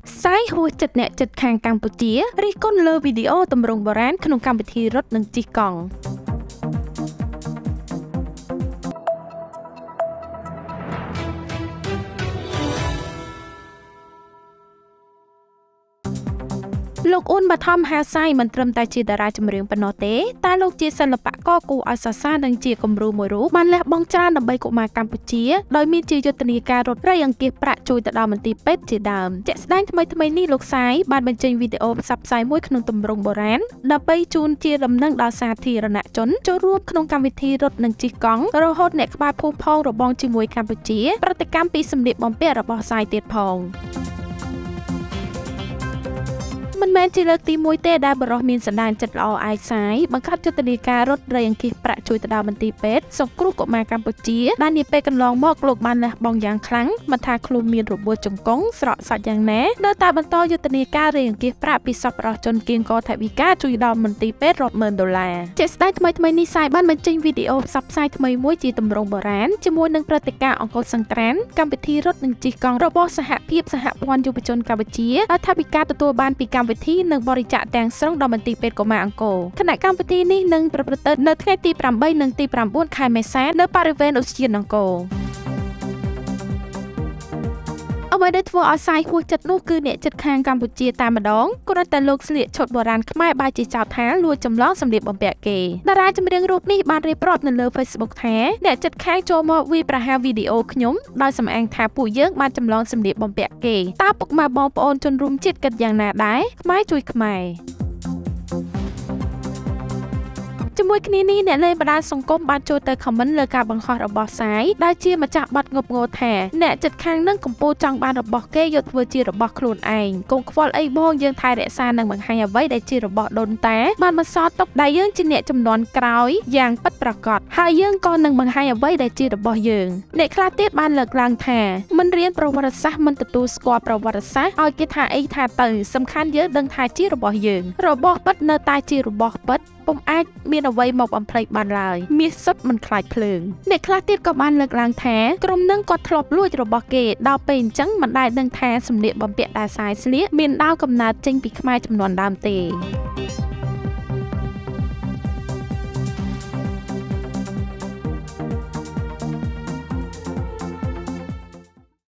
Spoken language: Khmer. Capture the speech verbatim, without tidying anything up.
Sai hùa chật nẹ chật khang Campuchia, ri con lơ video tầm rồng bò rán khăn cam bì thi rốt nâng chi còng. លោកអ៊ុនបឋមហាសៃមិនត្រឹមតែជាតារាចម្រៀងប៉ុណ្ណោះទេតែលោកជាសិល្បករគួរឲ្យសរសើរនិងជាគំរូមួយរូបបានលះបង់ច្រើនដើម្បីកុមារកម្ពុជាដោយមានជាយុទ្ធនាការរត់រៃអង្គាសប្រាក់ជួយទៅដល់មន្ទីរពេទ្យជាដើមជាក់ស្ដែងថ្មីថ្មីនេះលោកសាយបានបញ្ចេញវីដេអូផ្សព្វផ្សាយមួយក្នុងទម្រង់បុរាណដើម្បីជូនជាដំណឹងដល់សាធារណជនចូលរួមក្នុងកម្មវិធីរត់និងជិះកង់រហូតអ្នកក្បែរភូមិផងរបងជាមួយកម្ពុជាប្រតិកម្មពីសម្លៀកបំពាក់របស់សាយទៀតផងមិនមែនជាលើកទីមួយទេដែលបរិះមានសន្តានចិត្តល្អឯកសាយបង្កើតយុទ្ធនាការរត់រៃអង្គាសប្រាក់ជួយទៅដល់មន្ទីរពេទ្យសង្គ្រោះកុមារកម្ពុជាដែលនាពេលកន្លងមកលោកបានលះបង់យ៉ាងខ្លាំងមិនថាខ្លួនមានរបួសជង្គង់ស្រកសាច់យ៉ាងណានៅតែបន្តយុទ្ធនាការរៃអង្គាសប្រាក់ពីសប្បុរសជនគៀងកថវិកាជួយដល់មន្ទីរពេទ្យរាប់ម៉ឺនដុល្លារជាស្ដែងថ្មីថ្មីនេះសាយបានបញ្ចេញវីដេអូផ្សព្វផ្សាយថ្មីមួយជាទម្រង់បុរាណជាមួយនឹងព្រឹត្តិការណ៍អង្គរសង្ក្រាន្តកម្មវិធីរត់និងជិះកង់របស់សហភាពសហព័ន្ធយុវជនកម្ពុជាដែលថវិកាទទួលបានពីកម្មវិធីនឹងបរិច្ចាគទាំងស្រុងដល់មន្ទីរពេទ្យកុមារអង្គរគណៈកម្មវិធីនេះនឹងប្រព្រឹត្តទៅនៅថ្ងៃទីប្រាំបីនិងទីប្រាំបួនខែមេសានៅបរិវេណឧទ្យានអង្គរអ្វីដែលធ្វើឲ្យសាយហួសចិត្តនោះគឺអ្នកចិត្តខាងកម្ពុជាតែម្ដងគ្រាន់តែលោកស្លៀកឈុតបុរាណខ្មែរបែរជាចោទថាលួចចម្លងសម្លៀកបំពាក់គេតារាចម្រៀងរូបនេះបានរៀបរាប់នៅលើ Facebook ថាអ្នកចិត្តខាងចូលមកវាយប្រហារវីដេអូខ្ញុំដោយសម្អាងថាពួកយើងបានចម្លងសម្លៀកបំពាក់គេតើពុកម៉ែបងប្អូនជនរួមជាតិគិតយ៉ាងណាដែរខ្មែរជួយខ្មែរជាមួយគ្នានេះអ្នកលេងបណ្ដាញសង្គមបានចូលទៅខមមិនលើការបង្ហោះរបស់សាយដែលជាម្ចាស់បាត់ងប់ងល់ថាអ្នកចិត្តខាងនឹងកំពុងចង់បានរបស់គេយកធ្វើជារបស់ខ្លួនឯងកុំខ្វល់អីបងយើងថែរក្សានិងបង្ហាញអ្វីដែលជារបស់ដូនតាបានបន្សល់ទុកដែលយើងជាអ្នកចំនួនក្រោយយ៉ាងពិតប្រាកដហើយយើងក៏នឹងបង្ហាញអ្វីដែលជារបស់យើងអ្នកខ្លះទៀតបានលើកឡើងថាមិនរៀនប្រវត្តិសាស្ត្រមិនទទួលស្គាល់ប្រវត្តិសាស្ត្រឲ្យគេថាអីថាទៅសំខាន់យើងដឹងថាជារបស់យើងរបស់ពិតនៅតែជារបស់ពិតពុំអាចមានអ្វីមកបំភ្លេចបានឡើយមាសសុទ្ធមិនខ្លាចភ្លើងអ្នកខ្លះទៀតក៏បានលើកឡើងថាក្រុមនឹងគាត់ធ្លាប់លួចរបស់គេដល់ពេលអញ្ចឹងមិនដែលដឹងថាសម្លៀកបំពាក់ដែលសាយស្លៀកមានដើមកំណើតចេញពីខ្មែរចំនួនដើមទេ